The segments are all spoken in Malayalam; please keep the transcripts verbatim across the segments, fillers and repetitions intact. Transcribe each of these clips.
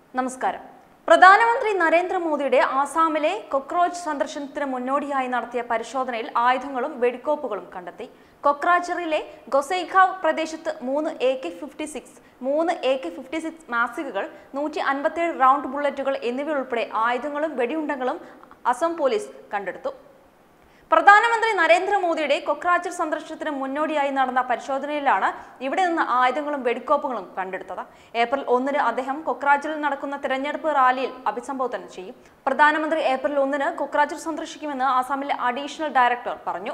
നമസ്കാരം. പ്രധാനമന്ത്രി നരേന്ദ്ര മോദിയുടെ ആസാമിലെ കൊക്രോച്ച് സന്ദർശനത്തിന് മുന്നോടിയായി നടത്തിയ പരിശോധനയിൽ ആയുധങ്ങളും വെടിക്കോപ്പുകളും കണ്ടെത്തി. കൊക്രാജറിലെ ഗൊസൈഖാവ് പ്രദേശത്ത് മൂന്ന് എ കെ ഫിഫ്റ്റി സിക്സ് മൂന്ന് എ കെ ഫിഫ്റ്റി സിക്സ് മാസികകൾ നൂറ്റി അൻപത്തിയേഴ് റൗണ്ട് ബുള്ളറ്റുകൾ എന്നിവയുൾപ്പെടെ ആയുധങ്ങളും വെടിയുണ്ടകളും അസം പോലീസ് കണ്ടെടുത്തു. പ്രധാനമന്ത്രി നരേന്ദ്രമോദിയുടെ കൊക്രാജർ സന്ദർശനത്തിന് മുന്നോടിയായി നടന്ന പരിശോധനയിലാണ് ഇവിടെ നിന്ന് ആയുധങ്ങളും വെടിക്കോപ്പുകളും കണ്ടെടുത്തത്. ഏപ്രിൽ ഒന്നിന് അദ്ദേഹം കൊക്രാജറിൽ നടക്കുന്ന തെരഞ്ഞെടുപ്പ് റാലിയിൽ അഭിസംബോധന ചെയ്യും. പ്രധാനമന്ത്രി ഏപ്രിൽ ഒന്നിന് കൊക്രാജർ സന്ദർശിക്കുമെന്ന് ആസാമിലെ അഡീഷണൽ ഡയറക്ടർ പറഞ്ഞു.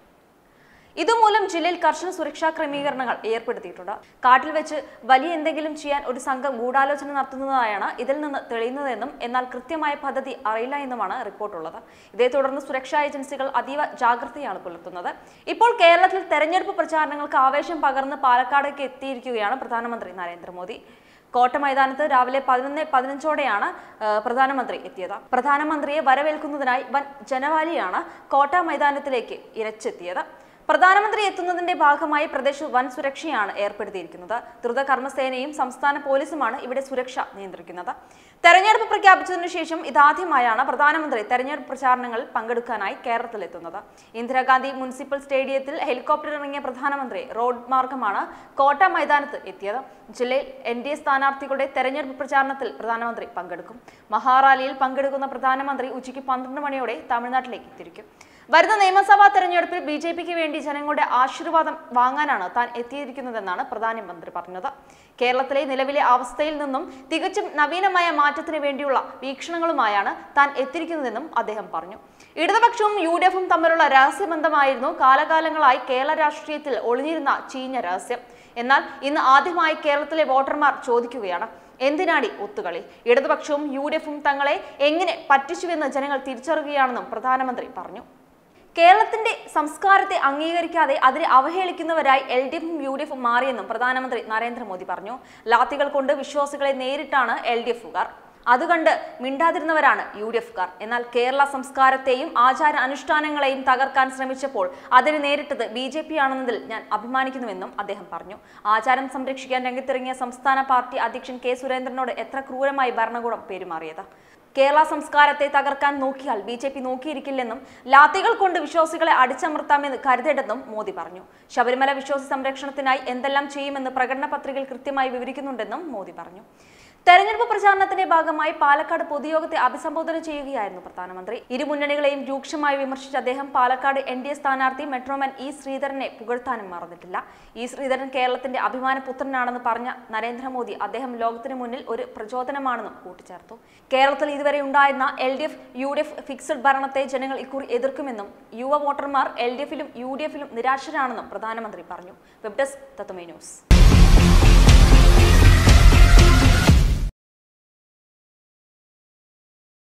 ഇതുമൂലം ജില്ലയിൽ കർശന സുരക്ഷാ ക്രമീകരണങ്ങൾ ഏർപ്പെടുത്തിയിട്ടുണ്ട്. കാട്ടിൽ വെച്ച് വലിയ എന്തെങ്കിലും ചെയ്യാൻ ഒരു സംഘം ഗൂഢാലോചന നടത്തുന്നതായാണ് ഇതിൽ നിന്ന് തെളിയുന്നതെന്നും എന്നാൽ കൃത്യമായ പദ്ധതി അറിയില്ല എന്നുമാണ് റിപ്പോർട്ടുള്ളത്. ഇതേ തുടർന്ന് സുരക്ഷാ ഏജൻസികൾ അതീവ ജാഗ്രതയാണ് പുലർത്തുന്നത്. ഇപ്പോൾ കേരളത്തിൽ തെരഞ്ഞെടുപ്പ് പ്രചാരണങ്ങൾക്ക് ആവേശം പകർന്ന് പാലക്കാടേക്ക് എത്തിയിരിക്കുകയാണ് പ്രധാനമന്ത്രി നരേന്ദ്രമോദി. കോട്ട മൈതാനത്ത് രാവിലെ പതിനൊന്ന് പതിനഞ്ചോടെയാണ് പ്രധാനമന്ത്രി എത്തിയത്. പ്രധാനമന്ത്രിയെ വരവേൽക്കുന്നതിനായി വൻ ജനവാലിയാണ് കോട്ട മൈതാനത്തിലേക്ക് ഇരച്ചെത്തിയത്. പ്രധാനമന്ത്രി എത്തുന്നതിന്റെ ഭാഗമായി പ്രദേശത്ത് വൻ സുരക്ഷയാണ് ഏർപ്പെടുത്തിയിരിക്കുന്നത്. ദ്രുത കർമ്മസേനയും സംസ്ഥാന പോലീസുമാണ് ഇവിടെ സുരക്ഷ നിയന്ത്രിക്കുന്നത്. തെരഞ്ഞെടുപ്പ് പ്രഖ്യാപിച്ചതിനു ശേഷം ഇതാദ്യമായാണ് പ്രധാനമന്ത്രി തെരഞ്ഞെടുപ്പ് പ്രചാരണങ്ങളിൽ പങ്കെടുക്കാനായി കേരളത്തിലെത്തുന്നത്. ഇന്ദിരാഗാന്ധി മുനിസിപ്പൽ സ്റ്റേഡിയത്തിൽ ഹെലികോപ്റ്റർ ഇറങ്ങിയ പ്രധാനമന്ത്രി റോഡ് മാർഗമാണ് കോട്ട മൈതാനത്ത് എത്തിയത്. ജില്ലയിൽ എൻ ഡി എ സ്ഥാനാർത്ഥികളുടെ തെരഞ്ഞെടുപ്പ് പ്രചാരണത്തിൽ പ്രധാനമന്ത്രി പങ്കെടുക്കും. മഹാറാലിയിൽ പങ്കെടുക്കുന്ന പ്രധാനമന്ത്രി ഉച്ചയ്ക്ക് പന്ത്രണ്ട് മണിയോടെ തമിഴ്നാട്ടിലേക്ക് തിരിക്കും. വരുന്ന നിയമസഭാ തെരഞ്ഞെടുപ്പിൽ ബി ജെ പിക്ക് വേണ്ടി ജനങ്ങളുടെ ആശീർവാദം വാങ്ങാനാണ് താൻ എത്തിയിരിക്കുന്നതെന്നാണ് പ്രധാനമന്ത്രി പറഞ്ഞത്. കേരളത്തിലെ നിലവിലെ അവസ്ഥയിൽ നിന്നും തികച്ചും നവീനമായ മാറ്റത്തിന് വേണ്ടിയുള്ള വീക്ഷണങ്ങളുമായാണ് താൻ എത്തിയിരിക്കുന്നതെന്നും അദ്ദേഹം പറഞ്ഞു. ഇടതുപക്ഷവും യു ഡി എഫും തമ്മിലുള്ള രഹസ്യബന്ധമായിരുന്നു കാലകാലങ്ങളായി കേരള രാഷ്ട്രീയത്തിൽ ഒളിഞ്ഞിരുന്ന ചീഞ്ഞ രഹസ്യം. എന്നാൽ ഇന്ന് ആദ്യമായി കേരളത്തിലെ വോട്ടർമാർ ചോദിക്കുകയാണ്, എന്തിനാടി ഒത്തുകളി? ഇടതുപക്ഷവും യു ഡി എഫും തങ്ങളെ എങ്ങനെ പറ്റിച്ചുവെന്ന് ജനങ്ങൾ തിരിച്ചറിയുകയാണെന്നും പ്രധാനമന്ത്രി പറഞ്ഞു. കേരളത്തിന്റെ സംസ്കാരത്തെ അംഗീകരിക്കാതെ അതിനെ അവഹേളിക്കുന്നവരായി എൽ ഡി എഫും യു ഡി എഫും മാറിയെന്നും പ്രധാനമന്ത്രി നരേന്ദ്രമോദി പറഞ്ഞു. ലാത്തികൾ കൊണ്ട് വിശ്വാസികളെ നേരിട്ടാണ് എൽ ഡി എഫുകാർ, അതുകണ്ട് മിണ്ടാതിരുന്നവരാണ് യു ഡി എഫുകാർ. എന്നാൽ കേരള സംസ്കാരത്തെയും ആചാര അനുഷ്ഠാനങ്ങളെയും തകർക്കാൻ ശ്രമിച്ചപ്പോൾ അതിന് നേരിട്ടത് ബി ജെ പി ആണെന്നതിൽ ഞാൻ അഭിമാനിക്കുന്നുവെന്നും അദ്ദേഹം പറഞ്ഞു. ആചാരം സംരക്ഷിക്കാൻ രംഗത്തിറങ്ങിയ സംസ്ഥാന പാർട്ടി അധ്യക്ഷൻ കെ സുരേന്ദ്രനോട് എത്ര ക്രൂരമായി ഭരണകൂടം പെരുമാറിയത്. കേരള സംസ്കാരത്തെ തകർക്കാൻ നോക്കിയാൽ ബി ജെ പി നോക്കിയിരിക്കില്ലെന്നും ലാത്തികൾ കൊണ്ട് വിശ്വാസികളെ അടിച്ചമർത്താമെന്ന് കരുതേണ്ടെന്നും മോദി പറഞ്ഞു. ശബരിമല വിശ്വാസ സംരക്ഷണത്തിനായി എന്തെല്ലാം ചെയ്യുമെന്ന് പ്രകടന പത്രികയിൽ കൃത്യമായി വിവരിക്കുന്നുണ്ടെന്നും മോദി പറഞ്ഞു. തെരഞ്ഞെടുപ്പ് പ്രചാരണത്തിന്റെ ഭാഗമായി പാലക്കാട് പൊതുയോഗത്തെ അഭിസംബോധന ചെയ്യുകയായിരുന്നു പ്രധാനമന്ത്രി. ഇരു മുന്നണികളെയും രൂക്ഷമായി വിമർശിച്ച അദ്ദേഹം പാലക്കാട് എൻ ഡി എ സ്ഥാനാർത്ഥി മെട്രോമാൻ ഇ ശ്രീധരനെ പുകഴ്ത്താനും മറന്നിട്ടില്ല. ഇ ശ്രീധരൻ കേരളത്തിന്റെ അഭിമാന പുത്രനാണെന്ന് പറഞ്ഞ നരേന്ദ്രമോദി അദ്ദേഹം ലോകത്തിന് മുന്നിൽ ഒരു പ്രചോദനമാണെന്നും കൂട്ടിച്ചേർത്തു. കേരളത്തിൽ ഇതുവരെ ഉണ്ടായിരുന്ന L D F U D F fixed ഭരണത്തെ ജനങ്ങൾ ഇക്കുറി എതിർക്കുമെന്നും യുവ വോട്ടർമാർ എൽ ഡി എഫിലും യു ഡി എഫിലും നിരാശരാണെന്നും പ്രധാനമന്ത്രി പറഞ്ഞു. Web desk Tatwamayi news.